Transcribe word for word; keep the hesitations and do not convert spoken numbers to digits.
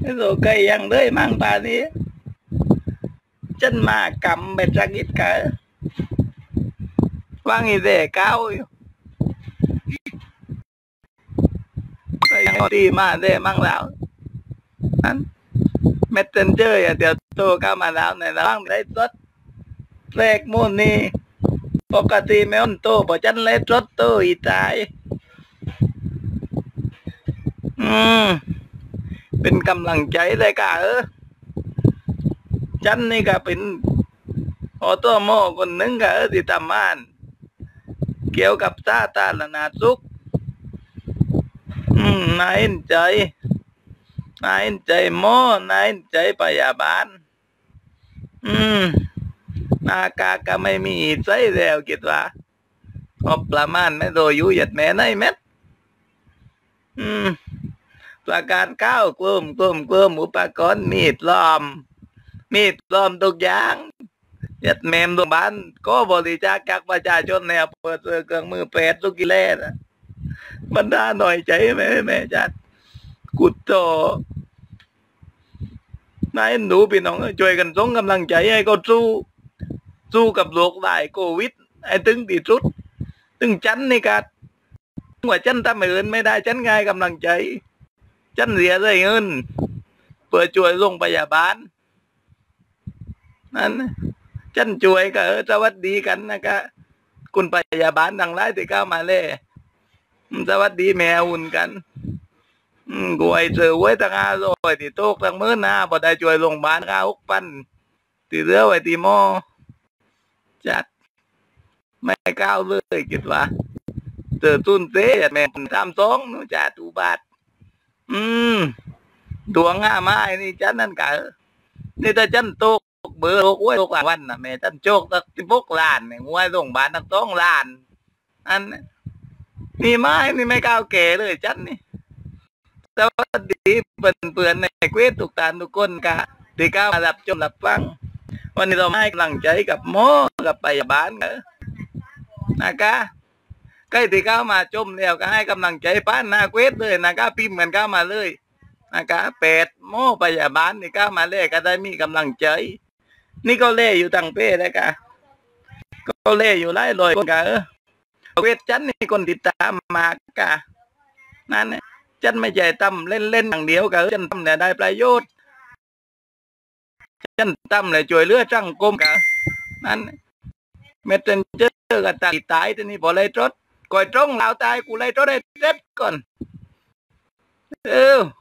rồi cây ăn đấy mang bà đi chân mà cầm bệt ra ít cả vang gì để cao cây đi mà để mang lão messenger ya dia tu kaมาแล้วในร่างได้รถเลขมูลนี่ปกติไม่อ่อนโตพอจันเล็ดรถโตอีตายอืมเป็นกำลังใจเลยกะเออจันนี่ก็เป็นออโต้โมคนหนึ่งกะเออที่ทำงานเกี่ยวกับสาธารณสุขอืมน่าเห็นใจนายใจหมอนายใจพยาบาลอืมนากาก็ไม่มีใจแล้วคิดว่าก็ประมาณไม่โดยอยู่หยัดแม่ในเม็ดอืมประการเก้ากลุ่มกลุ่มกลุ่มอุปกรณ์มีดล้อมมีดล้อมทุกอย่างหยัดแม่โรงพยาบาลก็บริจาคจากประชาชนในอำเภอเครื่องมือแปดทุกกิเลสบรรดาหน่อยใจแม่แม่จัดกุดโตนายหนูพี่น้องช่วยกันส่งกำลังใจให้เขาสู้สู้กับโรคได้โควิดไอ้ถึงที่สุดถึงฉันนี่กัดว่าฉันทำเงินไม่ได้ฉันง่ายกำลังใจฉันเสียเลยเงินเพื่อช่วยโรงพยาบาลนั่นฉันช่วยก็สวัสดีกันนะคะคุณพยาบาลทั้งหลายที่เข้ามาเลยสวัสดีแมวอุ่นกันอืมกูไอ้เสือไว้ตั้งห้าร้อยที่โต๊ะตั้งมื้อหน้าพอได้ช่วยโรงพยาบาลข้าวหกพันที่เหลือไว้ที่หม้อจัดไม่ก้าวเลยคิดว่าเจอตุนเต้แม่ทำสองนู้จัดอุบาทอืมดวงง่าไม้นี่จันนั่นกะนี่ถ้าจันโต๊ะเบอร์โต๊ะไว้โต๊ะวันน่ะแม่จันโจกตั้งสิบหกล้านเนี่ยงวยโรงพยาบาลตั้งสองล้านอันนี่ไม้นี่ไม่ก้าวแก่เลยจันนี่สวัสดีเพื่อนๆในเควสทุกท่านทุกคนกะที่เข้ามารับชมรับฟังวันนี้เราให้กำลังใจกับหมอกับพยาบาลนะนะคะใกล้ที่เข้ามาชมแล้วก็ให้กำลังใจป้านนาเควสเลยนะคะพิมพ์กันเข้ามาเลยนะคะแปดหมอพยาบาลที่เข้ามาเลยก็ได้มีกำลังใจนี่ก็เล่อยู่ตั้งเป้เลยค่ะก็เล่อยู่ไล่ลอยคนกะเออเควสจันนี่คนติดตามมากะนั่นเนี่ยฉันไม่ใช่ทำเล่นๆอย่างเดียวกับฉันทำเนี่ยได้ประโยชน์ฉันทำเลยช่วยเหลือสังคมกับนั้นเมตเซนเจอร์กับตายตายที่นี่พอเลยรถก่อยตรงเราตายกูเลยรถได้เซ็ตก่อนเออ